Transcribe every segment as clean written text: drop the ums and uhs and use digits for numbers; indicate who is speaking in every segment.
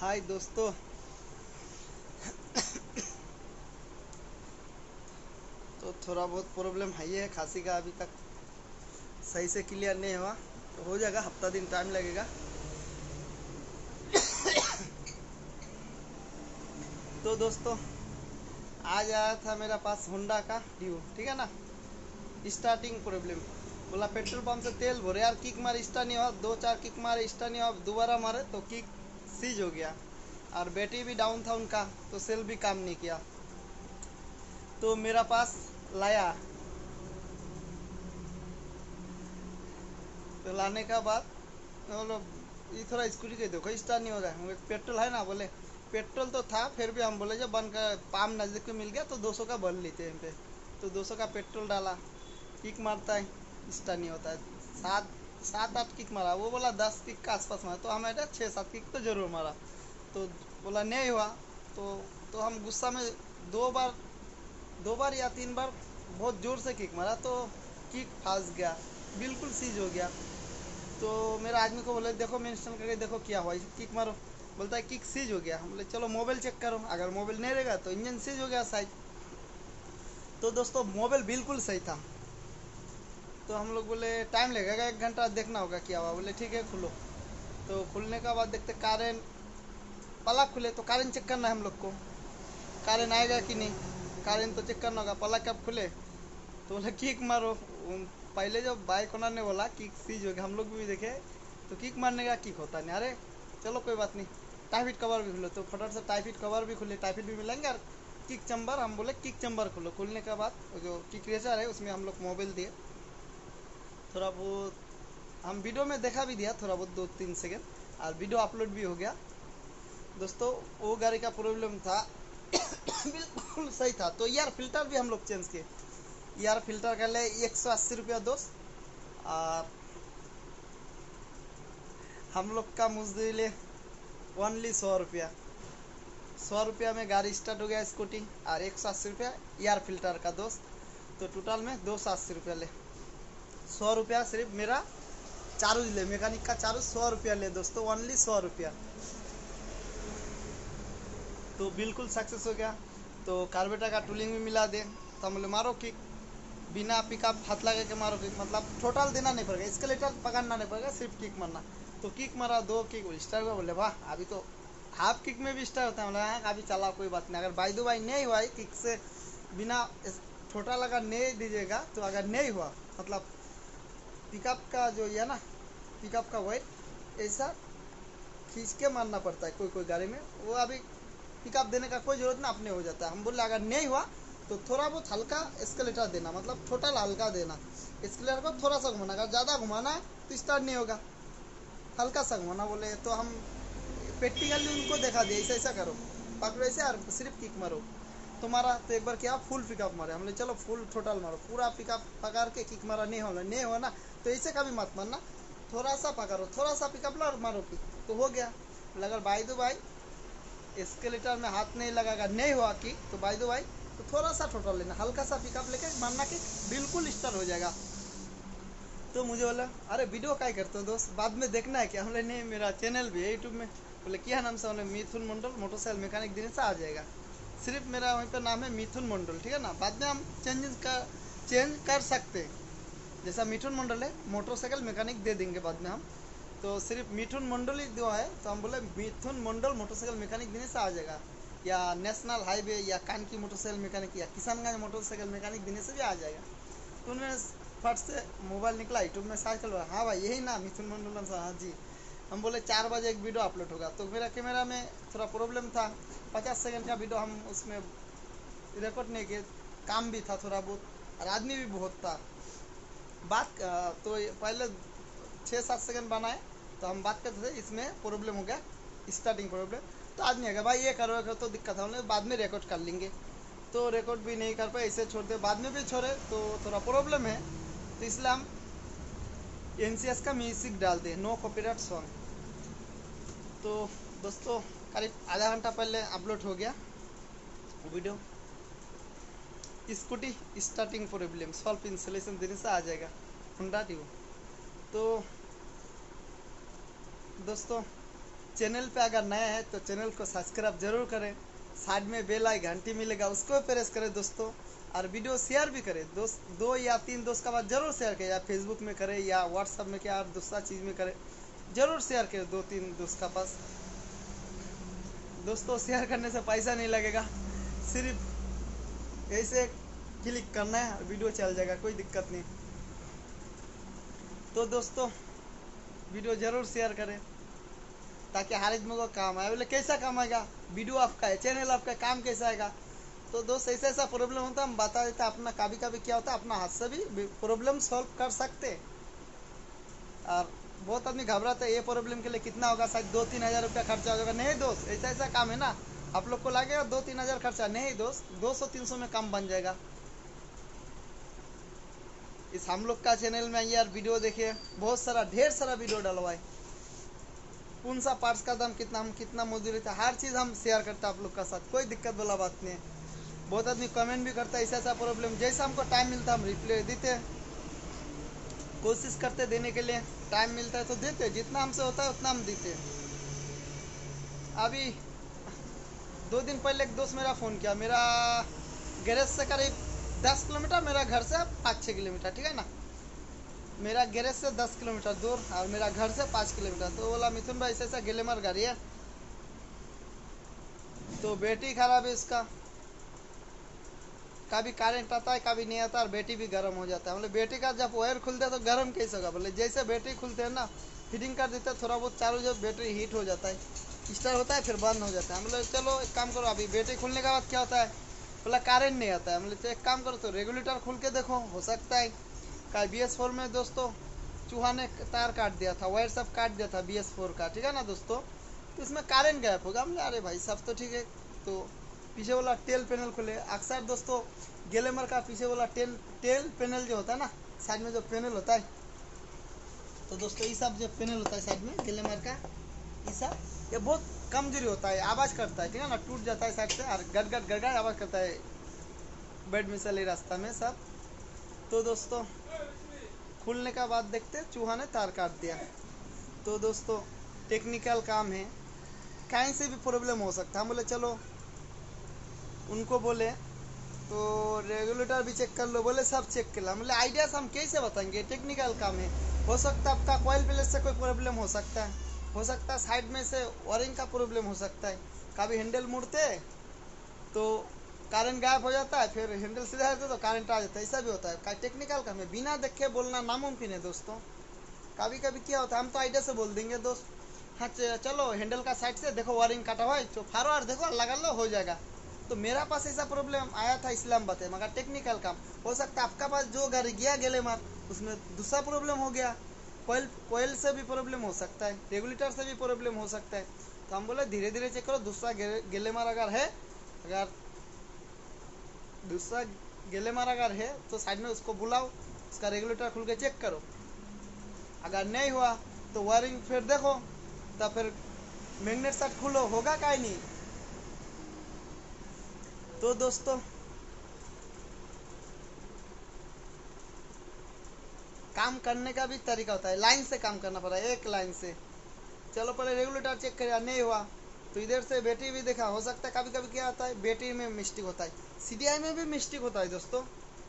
Speaker 1: हाय दोस्तों। तो थोड़ा बहुत प्रॉब्लम है, ये है खांसी का, अभी तक सही से क्लियर नहीं हुआ। तो हो जाएगा, हफ्ता दिन टाइम लगेगा। तो दोस्तों, आज आया था मेरा पास होंडा का ड्यू, ठीक है ना। स्टार्टिंग प्रॉब्लम, बोला पेट्रोल पंप से तेल भरे यार, किक मारे स्टार्ट नहीं हुआ, दो चार किक मारे स्टार्ट नहीं हुआ, दोबारा मारे तो किक सीज हो गया। और बैटरी भी डाउन था उनका, तो सेल भी काम नहीं किया। तो मेरा पास लाया, तो लाने का बाद बोलो ये थोड़ा स्कूटी के देखो स्टार्ट नहीं हो रहा है, पेट्रोल है ना, बोले पेट्रोल तो था, फिर भी हम बोले जब बन का पाम नज़दीक में मिल गया तो 200 का भर लेते हैं पे। तो 200 का पेट्रोल डाला, किक मारता है, स्टार्ट नहीं होता है। सात सात आठ किक मारा, वो बोला 10 किक का आसपास मारा, तो हमें 6-7 किक तो जरूर मारा। तो बोला नहीं हुआ। तो हम गुस्सा में दो बार या 3 बार बहुत ज़ोर से किक मारा, तो किक फंस गया, बिल्कुल सीज हो गया। तो मेरा आदमी को बोले देखो मैं इंस्टॉल करके देखो क्या हुआ, किक मारो। बोलता है किक सीज हो गया। हम बोले चलो मोबाइल चेक करो, अगर मोबाइल नहीं रहेगा तो इंजन सीज हो गया शायद। तो दोस्तों मोबाइल बिल्कुल सही था। तो हम लोग बोले टाइम लगेगा 1 घंटा, देखना होगा क्या हुआ। बोले ठीक है खुलो। तो खुलने का बाद देखते कारण पलक खुले, तो कारण चेक करना है हम लोग को, कारण आएगा कि नहीं, कारण तो चेक करना होगा। पलक कब खुले तो बोले किक मारो। पहले जो बाइक ओनर ने बोला किक सीज हो गया, हम लोग भी देखे तो किक मारने का किक होता नहीं। अरे चलो कोई बात नहीं, टाइफिट कवर भी खुलो, तो फटाफट से टाइफिट कवर भी खुले, टाइफिट भी मिलेंगे। और किक चैम्बर, हम बोले किक चैम्बर खुलो। खुलने के बाद जो किक रेसर है उसमें हम लोग मोबाइल दिए, थोड़ा बहुत हम वीडियो में देखा भी दिया, थोड़ा बहुत 2-3 सेकेंड, और वीडियो अपलोड भी हो गया। दोस्तों वो गाड़ी का प्रॉब्लम था बिल्कुल सही था। तो यार फिल्टर भी हम लोग चेंज किए। यार फिल्टर का ले 180 रुपया दोस्त, और हम लोग का मुझदिल ओनली 100 रुपया। 100 रुपया में गाड़ी स्टार्ट हो गया स्कूटी, और 180 रुपया एयर फिल्टर का दोस्त। तो टोटल में 280 रुपया ले। 100 रुपया सिर्फ मेरा चार्ज ले, मैकेनिक का चार्ज 100 रुपया ले दोस्तों, ओनली 100 रुपया। तो बिल्कुल सक्सेस हो गया। तो कार्बेटर का टूलिंग भी मिला दे, तो हम बोले मारो किक, बिना पिकअप हाथ लगा के मारो किक, मतलब टोटल देना नहीं पड़ेगा, स्केलेटर पकड़ना नहीं पड़ेगा, सिर्फ किक मारना। तो किक मारा, 2 किक स्टार्ट हुआ। बोले वाह, अभी तो हाफ किक में भी स्टार्ट होता है। बोला हाँ अभी चला, कोई बात नहीं। अगर बाई दो बाई नहीं हुआ किक से बिना छोटा लगा नहीं दीजिएगा, तो अगर नहीं हुआ मतलब पिकअप का जो है ना, पिकअप का वेट ऐसा खींच के मारना पड़ता है कोई कोई गाड़ी में, वो अभी पिकअप देने का कोई जरूरत ना, अपने हो जाता है। हम बोले अगर नहीं हुआ तो थोड़ा बहुत हल्का एस्केलेटर देना, मतलब टोटल हल्का देना, एस्केलेटर को थोड़ा सा घुमाना। अगर ज़्यादा घुमाना है तो स्टार्ट नहीं होगा, हल्का सा घुमाना। बोले तो हम प्रैक्टिकली उनको देखा दिया, ऐसा ऐसा करो, पकड़ो ऐसे और सिर्फ किक मारो। तुम्हारा तो एक बार क्या फुल पिकअप मारे, हमने चलो फुल टोटल मारो, पूरा पिकअप पकड़ के किक मारा, नहीं हो ना, तो ऐसे कभी मत मारना, थोड़ा सा पकड़ो, थोड़ा सा पिकअप लो और मारो किक, तो हो गया। अगर बाई दो बाई एस्केलेटर में हाथ नहीं लगाएगा, नहीं हुआ कि तो बाई दो भाई तो थोड़ा सा टोटल लेना, हल्का सा पिकअप लेके मारना कि बिल्कुल स्टार्ट हो जाएगा। तो मुझे बोला अरे वीडियो क्या करते हो दोस्त, बाद में देखना है क्या। हमने नहीं, मेरा चैनल भी है यूट्यूब में। बोले क्या नाम से, बोले मिथुन मंडल मोटरसाइकिल मैकेनिक देने से आ जाएगा। सिर्फ मेरा वहीं पर नाम है मिथुन मंडल, ठीक है ना। बाद में हम चेंज कर सकते हैं, जैसा मिथुन मंडल है मोटरसाइकिल मैकेनिक दे देंगे बाद में हम। तो सिर्फ मिथुन मंडल ही जो है, तो हम बोले मिथुन मंडल मोटरसाइकिल मैकेनिक देने से आ जाएगा, या नेशनल हाईवे या कानकी मोटरसाइकिल मैकेनिक या किशनगंज मोटरसाइकिल मैकेनिक देने से भी आ जाएगा। तो उन्होंने फट से मोबाइल निकला, यूट्यूब में सर्च कर, हाँ भाई यही ना मिथुन मंडल सर, हाँ जी। हम बोले 4 बजे एक वीडियो अपलोड होगा। तो मेरा कैमरा में थोड़ा प्रॉब्लम था, 50 सेकंड का वीडियो हम उसमें रिकॉर्ड नहीं किए, काम भी था थोड़ा बहुत, और आदमी भी बहुत था। बात तो पहले 6-7 सेकंड बनाए, तो हम बात करते थे, इसमें प्रॉब्लम हो गया, स्टार्टिंग प्रॉब्लम। तो आदमी अगर भाई ये करो तो दिक्कत है, बाद में रिकॉर्ड कर लेंगे। तो रिकॉर्ड भी नहीं कर पाए, ऐसे छोड़ दे, बाद में भी छोड़े तो थोड़ा प्रॉब्लम है। तो इसलिए हम NCS का म्यूजिक डालते हैं, नो कॉपीराइट सॉन्ग। तो दोस्तों करीब आधा घंटा पहले अपलोड हो गया video, scooty starting problem solve installation देने से आ जाएगा होंडा ड्यू। तो दोस्तों चैनल पे अगर नया है तो चैनल को सब्सक्राइब जरूर करें, साइड में बेल आई घंटी मिलेगा उसको प्रेस करें दोस्तों, और वीडियो शेयर भी करें दोस्त, 2 या 3 दोस्त का बाद जरूर शेयर करें, या फेसबुक में करें या व्हाट्सअप में क्या दूसरा चीज़ में करें, जरूर शेयर करें 2-3 दोस्त का पास। दोस्तों शेयर करने से पैसा नहीं लगेगा, सिर्फ ऐसे क्लिक करना है वीडियो चल जाएगा, कोई दिक्कत नहीं। तो दोस्तों वीडियो जरूर शेयर करें ताकि हर आदमी को काम आए। बोले कैसा काम आएगा, वीडियो आपका है, चैनल आपका है, काम कैसा आएगा। तो दोस्त ऐसा ऐसा प्रॉब्लम होता है हम बता देते हैं, अपना कभी कभी क्या होता है अपना हाथ से भी प्रॉब्लम सॉल्व कर सकते हैं। और बहुत आदमी घबराते हैं ये प्रॉब्लम के लिए कितना होगा, शायद 2-3 हज़ार रुपया खर्चा होगा। नहीं दोस्त, ऐसा ऐसा काम है ना, आप लोग को लगेगा 2-3 हज़ार खर्चा, नहीं दोस्त, 200-300 में काम बन जाएगा। इस हम लोग का चैनल में यार वीडियो देखिए, बहुत सारा ढेर सारा वीडियो डलवाए, कौन सा पार्ट्स का दाम कितना, हम कितना मजदूरी था, हर चीज़ हम शेयर करते हैं आप लोग का साथ, कोई दिक्कत वाला बात नहीं है। बहुत आदमी कमेंट भी करता है ऐसा ऐसा प्रॉब्लम, जैसा हमको टाइम मिलता है हम रिप्लाई देते हैं, कोशिश करते देने के लिए, टाइम मिलता है तो देते, जितना हमसे होता है उतना हम देते हैं। अभी 2 दिन पहले एक दोस्त मेरा फ़ोन किया, मेरा गैरेज से करीब 10 किलोमीटर, मेरा घर से 5-6 किलोमीटर, ठीक है ना, मेरा गैरेज से 10 किलोमीटर दूर और मेरा घर से 5 किलोमीटर। तो बोला मिथुन भाई ऐसा ऐसा ग्लैमर गाड़ी है, तो बैटरी खराब है इसका, कभी करंट आता है कभी नहीं आता, और बैटरी भी गर्म हो जाता है। बोले बैटरी का जब वायर खुलता है तो गर्म कैसे होगा, बोले जैसे बैटरी खुलते हैं ना, फिटिंग कर देते हैं, थोड़ा बहुत चालू जब बैटरी हीट हो जाता है, स्टार्ट होता है फिर बंद हो जाता है। बोले चलो एक काम करो, अभी बैटरी खुलने के बाद क्या होता है, बोला करंट नहीं आता है। बोले तो एक काम करो, तो रेगुलेटर खुल के देखो, हो सकता है का BS4 में दोस्तों चूहा ने तार काट दिया था, वायर सब काट दिया था BS4 का, ठीक है ना दोस्तों, तो इसमें करंट गायब होगा। बोले अरे भाई सब तो ठीक है, तो पीछे वाला टेल पैनल खोले। अक्सर दोस्तों ग्लैमर का पीछे वाला टेल पैनल जो होता है ना, साइड में जो पैनल होता है, तो दोस्तों ये सब जो पैनल होता है साइड में ग्लैमर का, ये सब ये बहुत कमजोरी होता है, आवाज़ करता है, ठीक है ना, टूट जाता है साइड से और गट गट गट गट आवाज़ करता है बेड में चले रास्ता में सब। तो दोस्तों खुलने का बाद देखते चूहा ने तार काट दिया। तो दोस्तों टेक्निकल काम है, कहीं से भी प्रॉब्लम हो सकता है। हम बोले चलो उनको बोले तो रेगुलेटर भी चेक कर लो, बोले सब चेक कर लो। बोले आइडिया से हम कैसे बताएंगे, टेक्निकल काम है, हो सकता है आपका कॉइल प्लेट से कोई प्रॉब्लम हो सकता है साइड में से वायरिंग का प्रॉब्लम हो सकता है, कभी हैंडल मुड़ते तो करंट गायब हो जाता है, फिर हैंडल सीधा रहता है तो करंट आ जाता है, ऐसा भी होता है। टेक्निकल काम है, बिना देखे बोलना नामुमकिन है दोस्तों। कभी कभी क्या होता है हम तो आइडिया से बोल देंगे दोस्त, हाँ चलो हैंडल का साइड से देखो वायरिंग काटा हुआ है, तो फॉरवर्ड देखो लगा लो हो जाएगा। तो मेरा पास ऐसा प्रॉब्लम आया था इस्लामाबाद है, मगर टेक्निकल काम हो सकता है आपका पास जो गाड़ी गया ग्लैमर उसमें दूसरा प्रॉब्लम हो गया, कोयल से भी प्रॉब्लम हो सकता है, रेगुलेटर से भी प्रॉब्लम हो सकता है। तो हम बोले धीरे धीरे चेक करो, दूसरा ग्लैमर अगर है, अगर दूसरा ग्लैमर अगर है तो साइड में उसको बुलाओ, उसका रेगुलेटर खुल के चेक करो, अगर नहीं हुआ तो वायरिंग फिर देखो, तो फिर मैग्नेट सेट खोलो, होगा क्या नहीं। तो दोस्तों काम करने का भी तरीका होता है, लाइन से काम करना पड़ा है, एक लाइन से। चलो पहले रेगुलेटर चेक करें, नहीं हुआ तो इधर से बैटरी भी देखा, हो सकता है कभी कभी क्या होता है बैटरी में मिस्टेक होता है, CDI में भी मिस्टेक होता है दोस्तों,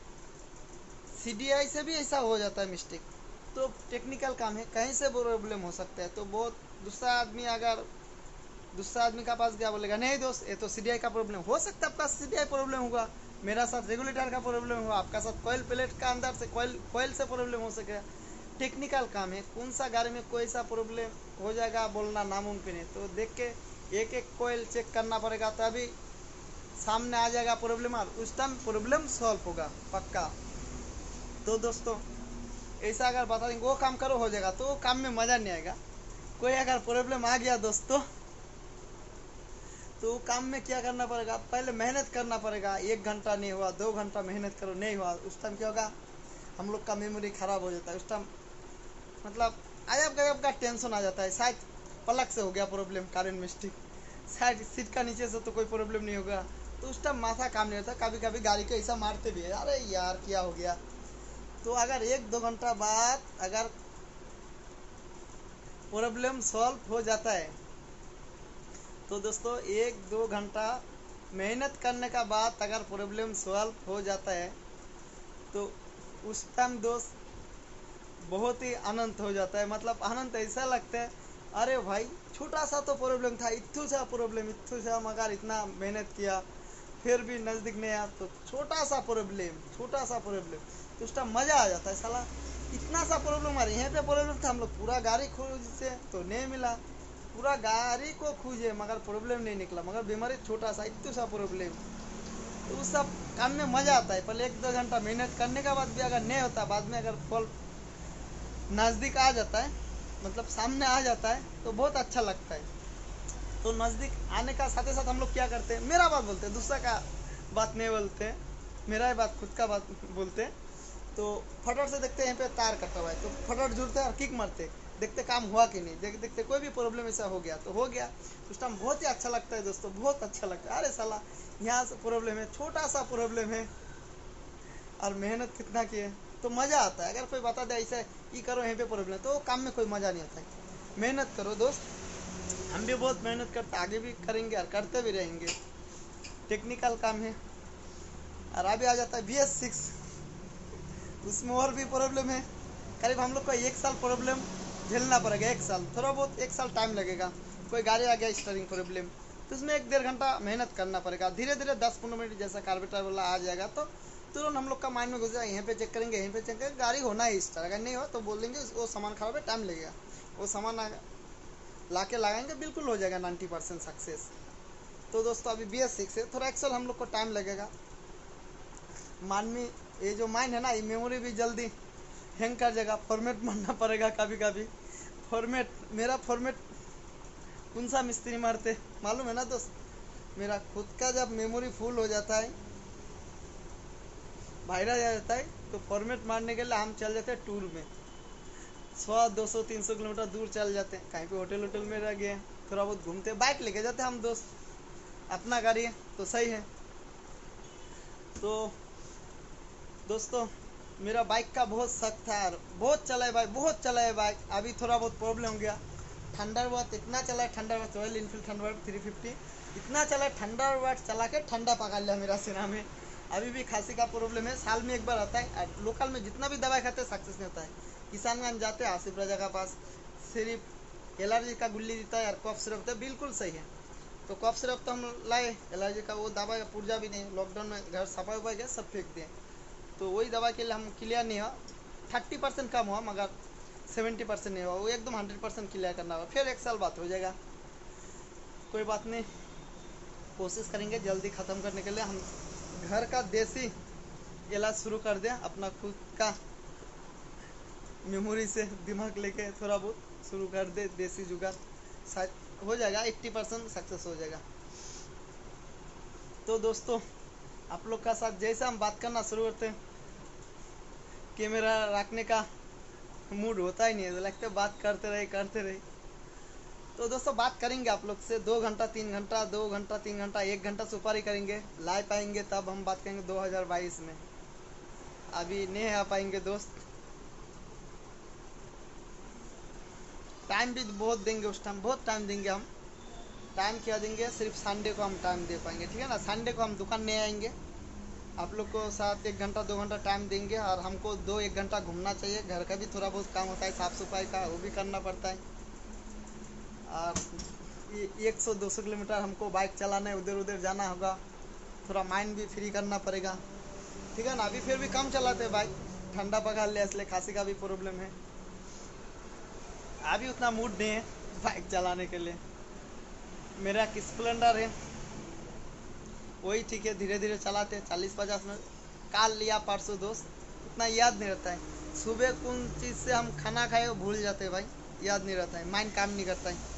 Speaker 1: CDI से भी ऐसा हो जाता है मिस्टेक। तो टेक्निकल काम है, कहीं से प्रॉब्लम हो सकता है। तो बहुत दूसरा आदमी का पास गया, बोलेगा नहीं दोस्त ये तो CDI का प्रॉब्लम, हो सकता है आपका CDI प्रॉब्लम होगा, मेरा साथ रेगुलेटर का प्रॉब्लम हुआ, आपका साथ कॉइल प्लेट का अंदर से कॉइल से प्रॉब्लम हो सकेगा। टेक्निकल काम है, कौन सा गाड़ी में कोई सा प्रॉब्लम हो जाएगा बोलना नामुमकिन है। तो देख के एक एक कॉइल चेक करना पड़ेगा, तभी सामने आ जाएगा प्रॉब्लम और उस टाइम प्रॉब्लम सॉल्व होगा पक्का। तो दोस्तों ऐसा अगर बता देंगे वो काम करो हो जाएगा, तो वो काम में मज़ा नहीं आएगा। कोई अगर प्रॉब्लम आ गया दोस्तों तो काम में क्या करना पड़ेगा, पहले मेहनत करना पड़ेगा, 1 घंटा नहीं हुआ 2 घंटा मेहनत करो, नहीं हुआ उस टाइम क्या होगा, हम लोग का मेमोरी ख़राब हो जाता है उस टाइम, मतलब अजब गजब का टेंशन आ जाता है। शायद पलक से हो गया प्रॉब्लम, करंट मिस्टेक, शायद सीट का नीचे से तो कोई प्रॉब्लम नहीं होगा, तो उस टाइम माथा काम नहीं होता। कभी कभी गाड़ी को ऐसा मारते भी है, अरे यार क्या हो गया। तो अगर 1-2 घंटा बाद अगर प्रॉब्लम सॉल्व हो जाता है तो दोस्तों 1-2 घंटा मेहनत करने का बाद अगर प्रॉब्लम सॉल्व हो जाता है तो उस टाइम दोस्त बहुत ही आनंद हो जाता है। मतलब आनंद ऐसा लगता है, अरे भाई छोटा सा तो प्रॉब्लम था, इत्थू सा प्रॉब्लम, इत्थू सा, मगर इतना मेहनत किया फिर भी नज़दीक नहीं आया। तो छोटा सा प्रॉब्लम तो उस टाइम मज़ा आ जाता है। साला इतना सा प्रॉब्लम, अरे यहाँ पे प्रॉब्लम था, हम लोग पूरा गाड़ी खोजे तो नहीं मिला, पूरा गाड़ी को खोजे मगर प्रॉब्लम नहीं निकला, मगर बीमारी छोटा सा, इतना सा प्रॉब्लम। तो उस सब काम में मज़ा आता है। पहले 1-2 घंटा मेहनत करने के बाद भी अगर नहीं होता, बाद में अगर फल नज़दीक आ जाता है, मतलब सामने आ जाता है, तो बहुत अच्छा लगता है। तो नज़दीक आने का साथ ही साथ हम लोग क्या करते हैं, मेरा बात बोलते हैं, दूसरा का बात नहीं बोलते हैं, मेरा ही बात, खुद का बात बोलते हैं। तो फटाफट से देखते हैं यहाँ पे तार कटा हुआ है, तो फटाफट जुड़ते हैं और किक मारते, देखते काम हुआ कि नहीं, देखते कोई भी प्रॉब्लम ऐसा हो गया तो हो गया। उस टाइम बहुत ही अच्छा लगता है दोस्तों, बहुत अच्छा लगता है। अरे साला यहाँ से प्रॉब्लम है, छोटा सा प्रॉब्लम है और मेहनत कितना की है, तो मज़ा आता है। अगर कोई बता दे ऐसा ये करो यहाँ पे प्रॉब्लम, तो काम में कोई मज़ा नहीं आता है। मेहनत करो दोस्त, हम भी बहुत मेहनत करते, आगे भी करेंगे और करते भी रहेंगे। टेक्निकल काम है। और अभी आ जाता है BS6, उसमें और भी प्रॉब्लम है। करीब हम लोग को 1 साल प्रॉब्लम झेलना पड़ेगा, 1 साल, थोड़ा बहुत 1 साल टाइम लगेगा। कोई गाड़ी आ गया स्टार्टिंग प्रॉब्लम, तो उसमें 1-1.5 घंटा मेहनत करना पड़ेगा। धीरे धीरे 10-15 मिनट जैसा कार्बोरेटर वाला आ जाएगा तो तुरंत हम लोग का माइंड में घुस जाएगा, यहाँ पे चेक करेंगे, यहीं पे चेक करेंगे, गाड़ी होना ही स्टार्ट। अगर नहीं हो तो बोल देंगे वो सामान खराब है, टाइम लगेगा। वो सामान ला के लगाएंगे, बिल्कुल हो जाएगा 90% सक्सेस। तो दोस्तों अभी BS6 है, थोड़ा 1 साल हम लोग को टाइम लगेगा। मानवी ये जो माइंड है ना, ये मेमोरी भी जल्दी हैंग कर जाएगा, फॉर्मेट मारना पड़ेगा कभी कभी। फॉर्मेट, मेरा फॉर्मेट कौन सा मिस्त्री मारते मालूम है ना दोस्त, मेरा खुद का जब मेमोरी फुल हो जाता है, वायरस आ जाता है, तो फॉर्मेट मारने के लिए हम चल जाते हैं टूर में। 100-200-300 किलोमीटर दूर चल जाते हैं, कहीं पे होटल में रह गए, थोड़ा बहुत घूमते, बाइक लेके जाते हैं हम दोस्त, अपना गाड़ी है तो सही है। तो दोस्तों मेरा बाइक का बहुत शक था यार, बहुत चलाए बाइक, बहुत चलाए बाइक। अभी थोड़ा बहुत प्रॉब्लम हो गया। थंडरबर्ड इतना चला है, थंडरबर्ड रॉयल इनफील्ड थंडरबर्ड 350 इतना चला है, थंडरबर्ड चला के ठंडा पकड़ लिया मेरा सिरा में। अभी भी खांसी का प्रॉब्लम है, साल में 1 बार आता है। और लोकल में जितना भी दवाई खाते हैं सक्सेस नहीं होता है। किसानगंज जाते हैं आसिफ राजा का पास, सिर्फ एलर्जी का गुल्ली देता है और कफ सिरप देता है, बिल्कुल सही है। तो कफ सिरप तो हम लाए, एलर्जी का वो दवा पुर्जा भी नहीं, लॉकडाउन में घर सफाई उफाई गया, सब फेंक दिए। तो वही दवा के लिए हम क्लियर नहीं हुआ, 30% कम हुआ मगर 70% नहीं हुआ, वो एकदम 100% क्लियर करना होगा। फिर 1 साल बात हो जाएगा, कोई बात नहीं, कोशिश करेंगे जल्दी ख़त्म करने के लिए। हम घर का देसी इलाज शुरू कर दें, अपना खुद का मेमोरी से दिमाग लेके थोड़ा बहुत शुरू कर दे, देसी जुगाड़, शायद हो जाएगा, 80% सक्सेस हो जाएगा। तो दोस्तों आप लोग का साथ जैसे हम बात करना शुरू करते हैं, कैमरा रखने का मूड होता ही नहीं है, तो लगता है बात करते रहे। तो दोस्तों बात करेंगे आप लोग से 2 घंटा 3 घंटा, 2 घंटा 3 घंटा, 1 घंटा से ऊपर ही करेंगे। लाइव पाएंगे तब हम बात करेंगे 2022 में, अभी नहीं आ पाएंगे दोस्त। टाइम भी बहुत देंगे, उस टाइम बहुत टाइम देंगे हम। टाइम क्या देंगे, सिर्फ संडे को हम टाइम दे पाएंगे, ठीक है ना। संडे को हम दुकान नहीं आएंगे, आप लोग को साथ 1 घंटा 2 घंटा टाइम देंगे। और हमको 2-1 घंटा घूमना चाहिए, घर का भी थोड़ा बहुत काम होता है, साफ़ सफाई का, वो भी करना पड़ता है। और 100-200 किलोमीटर हमको बाइक चलाना है, उधर उधर जाना होगा, थोड़ा माइंड भी फ्री करना पड़ेगा, ठीक है ना। अभी फिर भी कम चलाते हैं बाइक, ठंडा पकड़ लिया इसलिए, खांसी का भी प्रॉब्लम है, अभी उतना मूड नहीं है बाइक चलाने के लिए। मेरा स्प्लेंडर है, वही ठीक है, धीरे धीरे चलाते हैं, 40-50 मिनट। काल लिया परसों दोस्त, उतना याद नहीं रहता है। सुबह कौन चीज़ से हम खाना खाए वो भूल जाते हैं भाई, याद नहीं रहता है, माइंड काम नहीं करता है।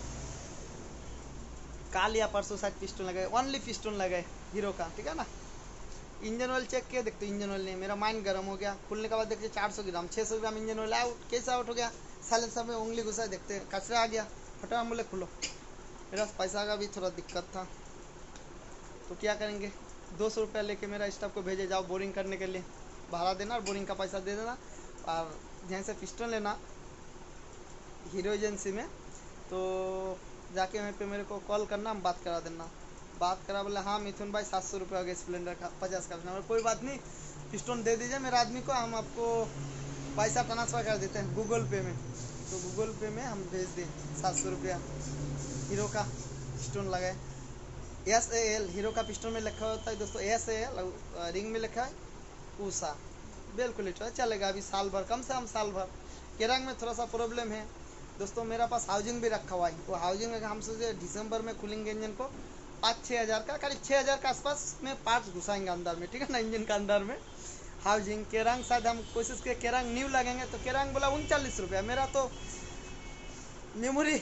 Speaker 1: काल या परसों शायद पिस्टन लगाए, ओनली पिस्टन लगाए हीरो का, ठीक है ना। इंजन ऑयल चेक किया, देखते इंजन ऑयल नहीं, मेरा माइंड गर्म हो गया। खुलने के बाद देखते 400 gram 600 gram engine oil out. कैसे आउट हो गया, साइलेंसर में उंगली घुसा, देखते कचरा आ गया, फटाफट बोले खुलो। मेरा पैसा का भी थोड़ा दिक्कत था, तो क्या करेंगे, 200 रुपया लेके मेरा स्टाफ को भेजे, जाओ बोरिंग करने के लिए, भाड़ा देना और बोरिंग का पैसा दे देना। और जहाँ से पिस्टन लेना हीरो एजेंसी में, तो जाके वहीं पे मेरे को कॉल करना, हम बात करा देना। बात करा, बोले हाँ मिथुन भाई 700 रुपये हो गया स्प्लेंडर का 50 का नंबर, कोई बात नहीं, पिस्टन दे दीजिए मेरे आदमी को, हम आपको पैसा ट्रांसफ़र कर देते हैं गूगल पे में। तो गूगल पे में हम भेज दें 700 रुपया। हीरो का पिस्टन लगाए, SAL हीरो का पिस्टन में लिखा होता है दोस्तों, SAL रिंग में लिखा है ऊषा, बिल्कुल चलेगा अभी साल भर, कम से कम साल भर। केरंग में थोड़ा सा प्रॉब्लम है दोस्तों, मेरा पास हाउसिंग भी रखा हुआ है, वो हाउसिंग में हम सोचे दिसंबर में खुलेंगे इंजन को, 5-6 हज़ार का, करीब 6 हज़ार के आसपास में पार्ट्स घुसाएंगे अंदर में, ठीक है ना, इंजन का अंदर में हाउसिंग। केरंग शायद हम कोशिश के केरंग न्यू लगेंगे, तो केरंग बोला 39 रुपया, मेरा तो मेमोरी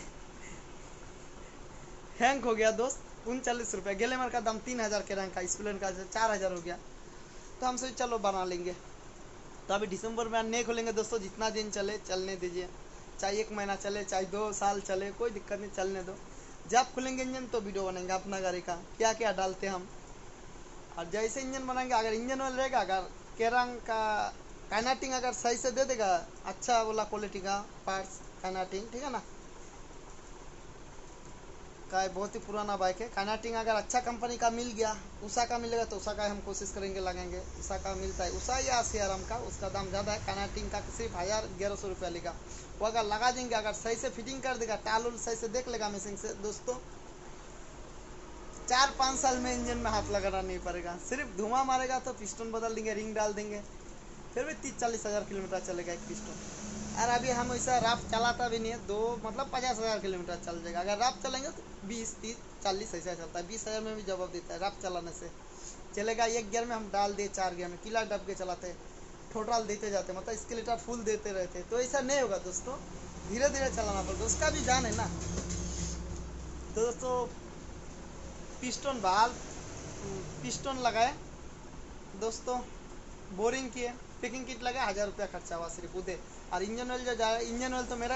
Speaker 1: हैंग हो गया दोस्त, 39 रुपया। ग्लैमर का दाम 3,000, केरंग का स्प्लेंडर का 4,000 हो गया, तो हम सोचे चलो बना लेंगे। तो अभी दिसंबर में नहीं खोलेंगे दोस्तों, जितना दिन चले चलने दीजिए, चाहे 1 महीना चले चाहे 2 साल चले, कोई दिक्कत नहीं, चलने दो। जब खुलेंगे इंजन तो वीडियो बनेंगे अपना गाड़ी का, क्या क्या डालते हम, और जैसे इंजन बनाएंगे, अगर इंजन ऑयल रहेगा, अगर केरंग का काइनेटिंग अगर सही से दे देगा, अच्छा वाला क्वालिटी का पार्ट्स काइनेटिंग, ठीक है ना, का बहुत ही पुराना बाइक है, काइनेटिंग अगर अच्छा कंपनी का मिल गया, उषा का मिलेगा तो उषा का हम कोशिश करेंगे लगाएंगे। उषा का मिलता है, उषा या CRM का, उसका दाम ज़्यादा है, काइनेटिंग का सिर्फ 1,000-1,100 रुपया लेगा। वो अगर लगा देंगे, अगर सही से फिटिंग कर देगा, टाल उल सही से देख लेगा मशीन से दोस्तों, 4-5 साल में इंजन में हाथ लगाना नहीं पड़ेगा, सिर्फ धुआं मारेगा तो पिस्टन बदल देंगे, रिंग डाल देंगे, फिर भी 30-40 हज़ार किलोमीटर चलेगा एक पिस्टन। और अभी हम वैसा राफ चलाता भी नहीं है, 50,000 किलोमीटर चल जाएगा। अगर राफ चलेंगे तो 20-30-40 ऐसा चलता है, 20,000 में भी जवाब देता है राफ चलाने से, चलेगा। 1 गियर में हम डाल दे, 4 गियर में किला डब के चलाते, टोटल देते जाते, मतलब स्केलेटर फुल देते रहते, तो ऐसा नहीं होगा दोस्तों, धीरे धीरे चलाना पड़ेगा, उसका भी जान है ना। तो दोस्तों पिस्टन बाल पिस्टन लगाए दोस्तों, बोरिंग किए, पैकिंग किट लगा, 1,000 रुपया खर्चा हुआ सिर्फ उधर। और इंजन ऑयल जो जा रहा है, इंजन ऑयल तो मेरा,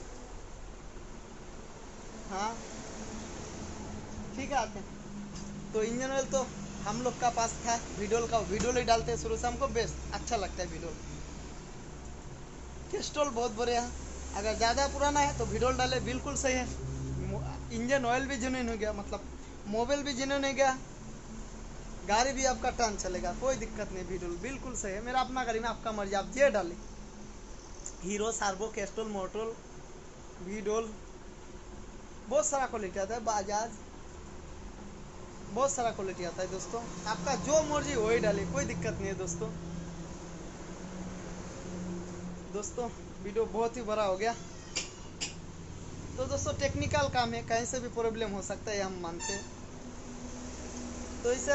Speaker 1: हाँ ठीक है आते हैं। तो इंजन ऑयल तो हम लोग का पास था विडोल का, विडोल ही डालते हैं शुरू से, हमको बेस्ट अच्छा लगता है विडोल। कैस्ट्रॉल बहुत बढ़िया है, अगर ज़्यादा पुराना है तो विडोल डाले, बिल्कुल सही है। इंजन ऑयल भी जेन्युइन हो गया, मतलब मोबाइल भी जेन्युइन हो गया, गाड़ी भी आपका टर्न चलेगा, कोई दिक्कत नहीं, विडोल बिल्कुल सही है। मेरा अपना गाड़ी में, आपका मर्जी, आप जे डाले, हीरो, सार्बो, कैस्ट्रॉल, मोटोल, विडोल, बहुत सारा क्वालिटी आता है, बाजाज, बहुत सारा क्वालिटी आता है दोस्तों, आपका जो मर्जी वही डाले, कोई दिक्कत नहीं है दोस्तों। दोस्तों वीडियो बहुत ही बड़ा हो गया, तो दोस्तों टेक्निकल काम है, कहीं से भी प्रॉब्लम हो सकता है, हम मानते हैं। तो इसे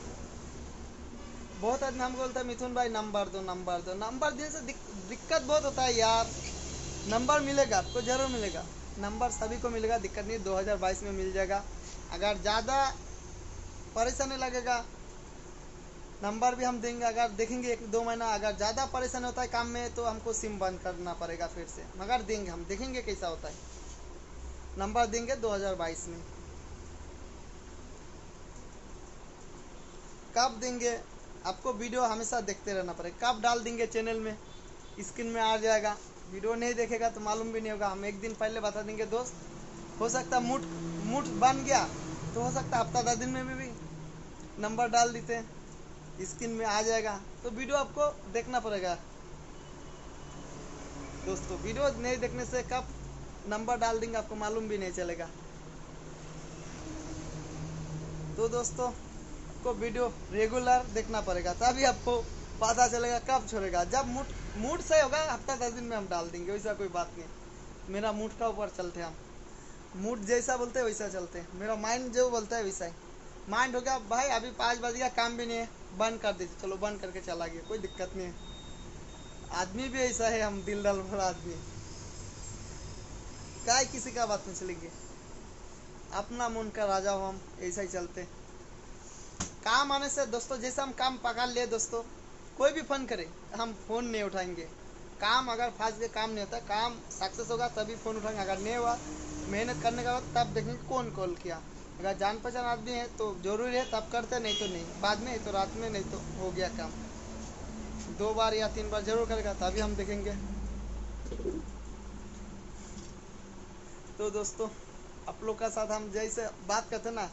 Speaker 1: बहुत आदमी हमको बोलता है मिथुन भाई नंबर दो, नंबर दो, नंबर देने से दिक्कत बहुत होता है यार। नंबर मिलेगा आपको, जरूर मिलेगा, नंबर सभी को मिलेगा, दिक्कत नहीं, 2022 में मिल जाएगा। अगर ज़्यादा परेशानी लगेगा, नंबर भी हम देंगे, अगर देखेंगे 1-2 महीना, अगर ज़्यादा परेशानी होता है काम में तो हमको सिम बंद करना पड़ेगा फिर से, मगर देंगे, हम देखेंगे कैसा होता है, नंबर देंगे 2022 में। कब देंगे, आपको वीडियो हमेशा देखते रहना पड़ेगा, कब डाल देंगे चैनल में, स्क्रीन में आ जाएगा, वीडियो नहीं देखेगा तो मालूम भी नहीं होगा, हम 1 दिन पहले बता देंगे दोस्त। हो सकता है मूड बन गया तो हो सकता है हफ्ता 10 दिन में भी नंबर डाल देते हैं, स्क्रीन में आ जाएगा, तो वीडियो आपको देखना पड़ेगा दोस्तों। वीडियो नहीं देखने से कब नंबर डाल देंगे आपको मालूम भी नहीं चलेगा। तो दोस्तों आपको वीडियो रेगुलर देखना पड़ेगा, तभी आपको पता चलेगा कब छोड़ेगा। जब मूड सही होगा, हफ्ता 10 दिन में हम डाल देंगे, वैसा कोई बात नहीं, मेरा मूड का ऊपर चलते हैं हम, मूड जैसा बोलते हैं वैसा चलते हैं, मेरा माइंड जो बोलता है वैसा ही। माइंड हो गया भाई अभी 5 बज गया, काम भी नहीं है, बंद कर दीजिए, चलो बंद करके चला गया, कोई दिक्कत नहीं है। आदमी भी ऐसा है, हम दिल डाल भरा आदमी, क्या किसी का बात नहीं चलेगी, अपना मन का राजा हो हम, ऐसा ही चलते। काम आने से दोस्तों, जैसे हम काम पकड़ लिए दोस्तों, कोई भी फोन करे हम फोन नहीं उठाएंगे, काम अगर फास्ट के काम नहीं होता, काम सक्सेस होगा तभी फोन उठाएंगे, अगर नहीं हुआ मेहनत करने के बाद तब देखेंगे कौन कॉल किया, अगर जान पहचान आदमी है तो जरूरी है तब करते, नहीं तो नहीं, बाद में, तो रात में, नहीं तो हो गया काम, 2 बार या 3 बार जरूर करेगा तभी हम देखेंगे। तो दोस्तों आप लोग का साथ हम जैसे बात करते ना,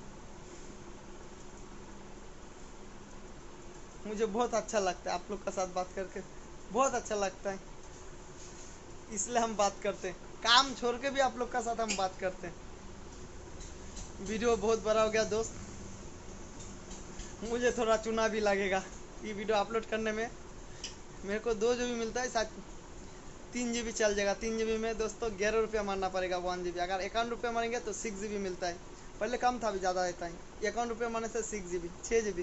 Speaker 1: मुझे बहुत अच्छा लगता है आप लोग का साथ बात करके, बहुत अच्छा लगता है, इसलिए हम बात करते हैं। काम छोड़ के भी आप लोग का साथ हम बात करते हैं। वीडियो बहुत बड़ा हो गया दोस्त, मुझे थोड़ा चुना भी लगेगा ये वीडियो अपलोड करने में। मेरे को 2 GB मिलता है, शायद 3 GB चल जाएगा। 3 GB में दोस्तों 11 रुपया मारना पड़ेगा 1 GB। अगर 51 रुपया मारेंगे तो 6 GB मिलता है। पहले कम था, अभी ज़्यादा रहता है। 51 रुपया मारने से 6 GB, 6 GB।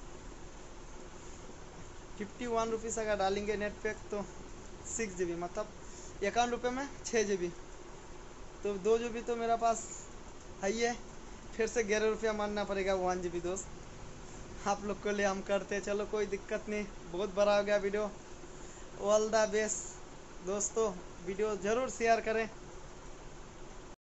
Speaker 1: 51 रुपीज़ अगर डालेंगे नेट पैक तो 6 GB, मतलब 51 रुपये में 6 GB। तो 2 GB तो मेरा पास है ही है। फिर से 11 रुपया मारना पड़ेगा 1 GB दोस्त। आप लोग को लिए हम करते, चलो कोई दिक्कत नहीं। बहुत बड़ा हो गया वीडियो। ऑल द बेस्ट दोस्तों, वीडियो ज़रूर शेयर करें।